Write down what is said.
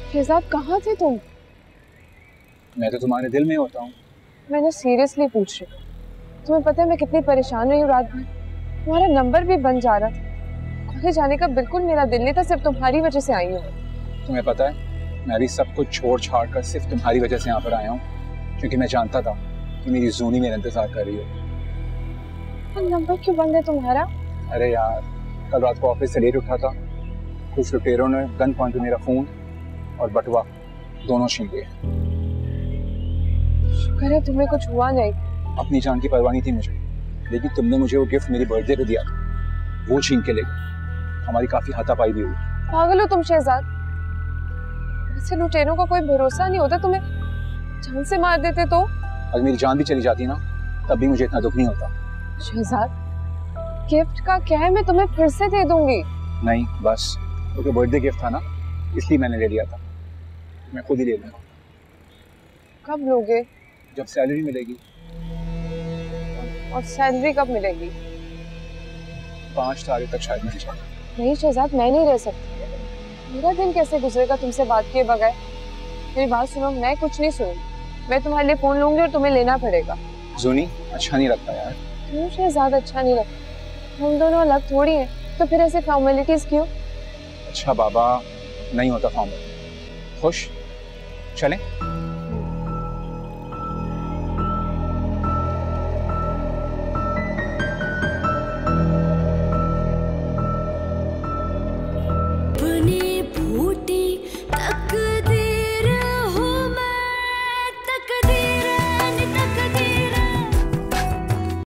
शहजाद कहाँ थे तुम? मैं तो तुम्हारे दिल में होता हूँ। मैंने सीरियसली पूछ रही हूँ। तुम्हें पता है मैं कितनी परेशान रही हूँ रात भर। तुम्हारा नंबर भी बंद जा रहा था। कॉलेज जाने का बिल्कुल मेरा दिल नहीं था, सिर्फ तुम्हारी वजह से आई हूँ। तुम्हें पता है मैं भी सब कुछ छोड़ छाड़ कर सिर्फ तुम्हारी वजह से यहाँ पर आया हूँ, क्योंकि मैं जानता था कि मेरी जूनी मेरा इंतजार कर रही है। नंबर क्यों बंद है तुम्हारा? अरे यार, कल रात को ऑफिस से लेट उठा था, कुछ लुटेरों ने गन पॉइंट पे मेरा फोन और बटुआ दोनों छीन लिए। शुक्र है तुम्हें कुछ हुआ नहीं। अपनी जान की परवाह नहीं थी मुझे, लेकिन तुमने मुझे वो गिफ्ट मेरी बर्थडे पे दिया था, वो छीन के ले गए। हमारी काफी हाथापाई भी हुई। पागल हो तुम शहजाद। वैसे लुटेरों का कोई भरोसा नहीं होता, तुम्हें जान से मार देते तो? अगर मेरी जान भी चली जाती ना तब भी मुझे इतना दुख नहीं होता। शहजाद, गिफ्ट का क्या है, मैं तुम्हें फिर से दे दूंगी। नहीं बस, वो तो बर्थडे गिफ्ट था ना, इसलिए मैंने ले लिया था। मैं खुद ही ले लूंगा। कब लोगे? जब सैलरी मिलेगी। और सैलरी कब मिलेगी? 5 तारीख तक शायद मिल जाए। नहीं शहजाद, मैं नहीं रह सकती। मेरा दिन कैसे गुजरेगा तुमसे बात किए बगैर? मेरी बात सुनो, मैं कुछ नहीं सुनूंगी। मैं तुम्हारे लिए फोन लूंगी और तुम्हें लेना पड़ेगा। जूनी, अच्छा नहीं लगता यार। क्यों शहजाद अच्छा नहीं लगता? हम दोनों अलग थोड़ी हैं, तो फिर ऐसे फॉर्मेलिटीज क्यों? अच्छा बाबा, नहीं होता फॉर्मल। खुश चलें?